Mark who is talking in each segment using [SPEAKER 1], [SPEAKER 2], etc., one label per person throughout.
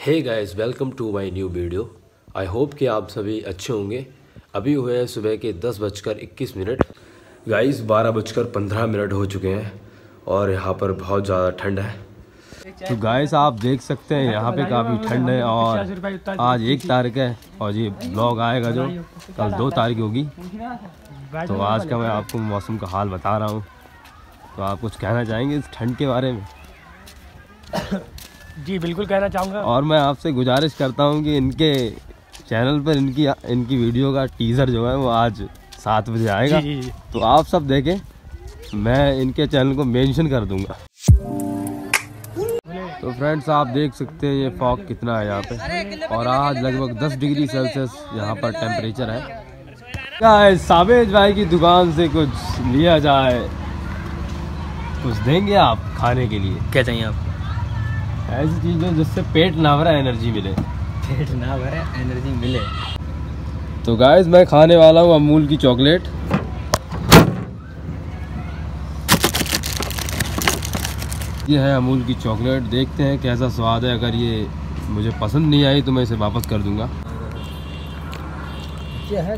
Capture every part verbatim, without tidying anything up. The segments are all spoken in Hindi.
[SPEAKER 1] Hey guys, welcome to my new video. I hope कि आप सभी अच्छे होंगे। अभी हुए हैं सुबह के दस बजकर इक्कीस मिनट। गाइस बारह बजकर पंद्रह मिनट हो चुके हैं और यहाँ पर बहुत ज़्यादा ठंड है। तो गाइस आप देख सकते हैं यहाँ पे काफ़ी ठंड है और आज एक तारीख है और ये ब्लॉग आएगा जो कल दो तारीख होगी। तो आज का मैं आपको मौसम का हाल बता रहा हूँ। तो आप कुछ कहना चाहेंगे इस ठंड के बारे में?
[SPEAKER 2] जी बिल्कुल कहना चाहूँगा।
[SPEAKER 1] और मैं आपसे गुजारिश करता हूँ कि इनके चैनल पर इनकी इनकी वीडियो का टीज़र जो है वो आज सात बजे आएगा। जी, जी, जी। तो आप सब देखें, मैं इनके चैनल को मेंशन कर दूंगा। तो फ्रेंड्स आप देख सकते हैं ये फॉग कितना है यहाँ पे और आज लगभग दस डिग्री सेल्सियस यहाँ पर टेम्परेचर है। क्या है, साबिज भाई की दुकान से कुछ लिया जाए, कुछ देंगे आप खाने के लिए?
[SPEAKER 2] क्या चाहिए आपको?
[SPEAKER 1] ऐसी चीज़ें जिससे पेट ना भरे, एनर्जी मिले।
[SPEAKER 2] पेट ना भरे, एनर्जी मिले।
[SPEAKER 1] तो गाइस मैं खाने वाला हूँ अमूल की चॉकलेट। ये है अमूल की चॉकलेट, देखते हैं कैसा स्वाद है। अगर ये मुझे पसंद नहीं आई तो मैं इसे वापस कर दूंगा।
[SPEAKER 2] क्या है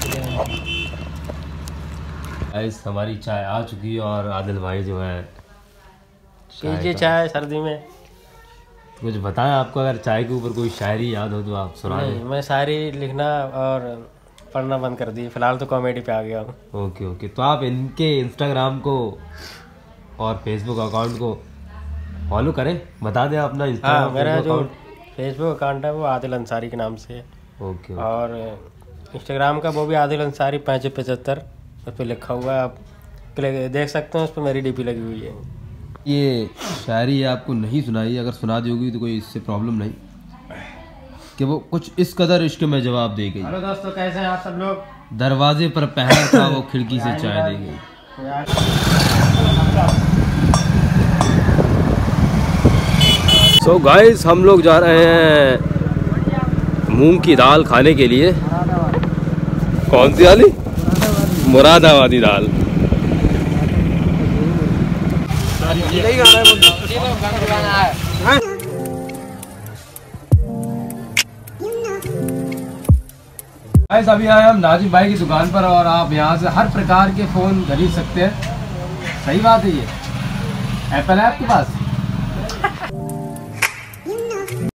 [SPEAKER 1] गाइस हमारी चाय आ चुकी है और आदिल भाई जो है
[SPEAKER 2] चाय, चाय सर्दी में
[SPEAKER 1] कुछ बताएं। आपको अगर चाय के ऊपर कोई शायरी याद हो तो आप सुना दें।
[SPEAKER 2] मैं शायरी लिखना और पढ़ना बंद कर दी, फिलहाल तो कॉमेडी पे आ गया हूँ।
[SPEAKER 1] ओके ओके तो आप इनके इंस्टाग्राम को और फेसबुक अकाउंट को फॉलो करें, बता दें अपना इंस्टाग्राम।
[SPEAKER 2] हाँ, मेरा जो फेसबुक अकाउंट है वो आदिल अंसारी के नाम से है।
[SPEAKER 1] ओके।
[SPEAKER 2] और इंस्टाग्राम का वो भी आदिल अंसारी पाँच पचहत्तर उस पर लिखा हुआ है, आप देख सकते हैं। उस पर मेरी डीपी लगी हुई है।
[SPEAKER 1] ये शायरी आपको नहीं सुनाई, अगर सुना दी होगी तो कोई इससे प्रॉब्लम नहीं कि वो कुछ इस कदर इश्क में जवाब दे गई।
[SPEAKER 2] हेलो दोस्तों, कैसे हैं आप सब लोग?
[SPEAKER 1] दरवाजे पर पहरा था वो खिड़की से चाय दे गई। सो गाइस हम लोग जा रहे हैं मूंग की दाल खाने के लिए। कौन सी वाली? मुरादाबादी दाल। गाइस अभी आए हम नाजिम भाई की दुकान पर और आप यहाँ से हर प्रकार के फ़ोन खरीद सकते हैं। सही बात है। ये एप्पल है आपके पास?